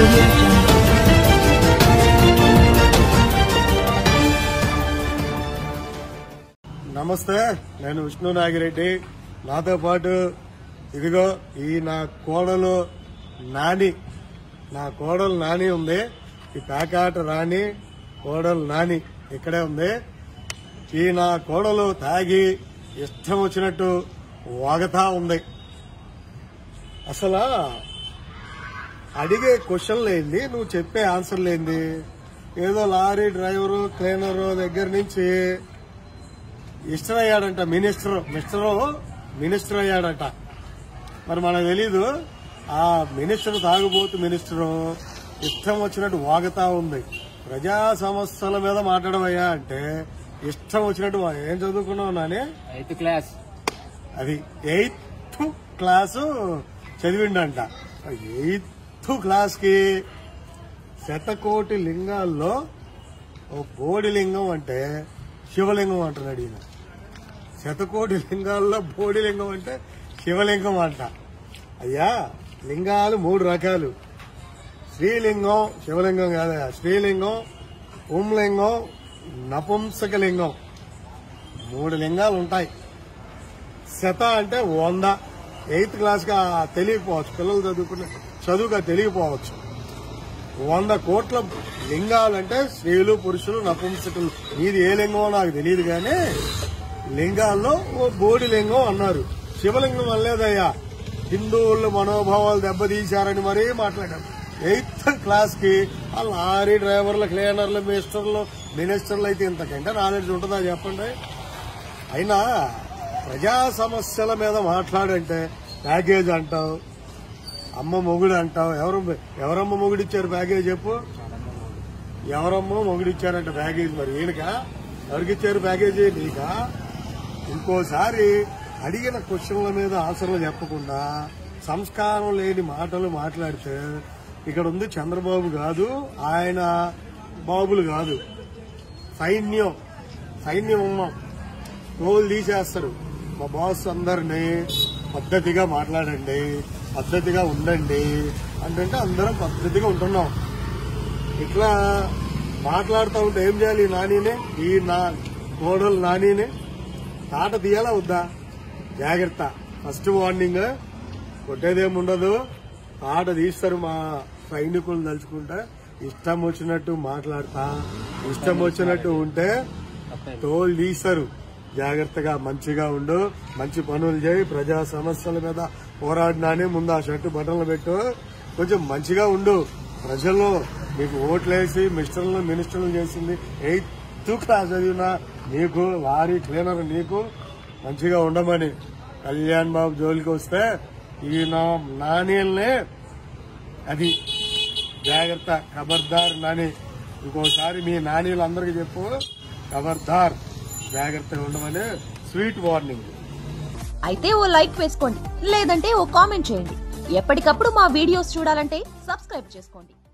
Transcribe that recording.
నమస్తే, నేను విష్ణు నాగిరెడ్డి. నాతో పాటు ఇదిగో ఈ నా కోడలు నాని ఉంది. ఈ పేకాట రాణి కోడలు నాని ఇక్కడే ఉంది. ఈ నా కోడలు తాగి ఇష్టం వచ్చినట్టు వాగతా ఉంది. అసలు అడిగే క్వశ్చన్లు ఏంది, నువ్వు చెప్పే ఆన్సర్లు ఏంది? ఏదో లారీ డ్రైవరు క్లీనరు దగ్గర నుంచి మినిస్టర్ అయ్యాడంట. మినిస్టర్ అయ్యాడంట. మరి మనకు తెలీదు. ఆ మినిస్టర్ తాగుబోతు మినిస్టరు ఇష్టం వచ్చినట్టు వాగుతా ఉంది. ప్రజా సమస్యల మీద మాట్లాడమయ్యా అంటే ఇష్టం వచ్చినట్టు ఏం చదువుకున్నావు నాని? 8th class. అది 8th క్లాసు చదివిండంట. 8th క్లాస్ కి శతకోటి లింగాల్లో ఓ బోడి లింగం అంటే శివలింగం అంటున్నాడు ఈయన. శతకోటి లింగాల్లో బోడి లింగం అంటే శివలింగం అంట. అయ్యా, లింగాలు 3 రకాలు. శ్రీలింగం, శివలింగం కాదయా, శ్రీలింగం, పుంలింగం, నపుంసకలింగం, 3 లింగాలు ఉంటాయి. శత అంటే 100. 8th క్లాస్ గా తెలియకపోవచ్చు, పిల్లలు చదువుగా తెలియకపోవచ్చు. 100 కోట్ల లింగాలంటే స్త్రీలు, పురుషులు, నపుంసకులు. నీది ఏ లింగమో నాకు తెలియదు కానీ లింగాల్లో ఓ బోడి లింగం అన్నారు. శివలింగం అనలేదయ్యా. హిందువుల మనోభావాలు దెబ్బతీశారని మరీ మాట్లాడారు. 8th క్లాస్ కి ఆ లారీ డ్రైవర్లు, క్లీనర్లు, మినిస్టర్లు అయితే ఇంతకంటే నాలెడ్జ్ ఉంటుందా చెప్పండి? అయినా ప్రజా సమస్యల మీద మాట్లాడంటే ప్యాకేజ్ అంటావు, అమ్మ మొగుడు అంటావు. ఎవరమ్మ మొగుడిచ్చారు ప్యాకేజ్ చెప్పు? ఎవరమ్మ మొగుడిచ్చారంట ప్యాకేజ్? మరి ఈయనకా? ఎవరికిచ్చారు ప్యాకేజీ? నీకా? ఇంకోసారి అడిగిన క్వశ్చన్ల మీద ఆన్సర్లు చెప్పకుండా సంస్కారం లేని మాటలు మాట్లాడితే ఇక్కడ ఉంది చంద్రబాబు కాదు, ఆయన బాబులు కాదు, సైన్యం ఉన్నాం. తోలు తీసేస్తారు. మా బాస్ అందరినీ పద్ధతిగా మాట్లాడండి, పద్ధతిగా ఉండండి అంటే అందరం పద్ధతిగా ఉంటున్నాం. ఇట్లా మాట్లాడుతూ ఉంటే ఏం చేయాలి? ఈ నా కోడలు నానిని తాట తీయాలా వద్దా? జాగ్రత్త. ఫస్ట్ వార్నింగ్, కొట్టేదేముండదు, తాట తీస్తారు. మా సైనికులు తలుచుకుంటే ఇష్టం వచ్చినట్టు మాట్లాడతా, ఇష్టం వచ్చినట్టు ఉంటే తోలు తీస్తారు. జాగ్రత్తగా మంచిగా ఉండు, మంచి పనులు చేయి. ప్రజా సమస్యల మీద పోరాడినానే ముందు ఆ షర్టు బటన్లు పెట్టు, కొంచెం మంచిగా ఉండు. ప్రజల్లో మీకు ఓట్లేసి మినిస్టర్లు చేసింది 8th క్లాస్ చదివిన నీకు, లారీ క్లీనర్ నీకు మంచిగా ఉండమని. కళ్యాణ్ బాబు జోలికి వస్తే ఈ నాణ్యల్నే అది జాగ్రత్త. ఖబర్దార్ నాని. ఇంకోసారి మీ నాణ్యులందరికీ చెప్పు, ఖబర్దార్, జాగ్రత్తగా ఉండమని స్వీట్ వార్నింగ్. అయితే ఓ లైక్ వేసుకోండి, లేదంటే ఓ కామెంట్ చేయండి. ఎప్పటికప్పుడు మా వీడియోస్ చూడాలంటే సబ్స్క్రైబ్ చేసుకోండి.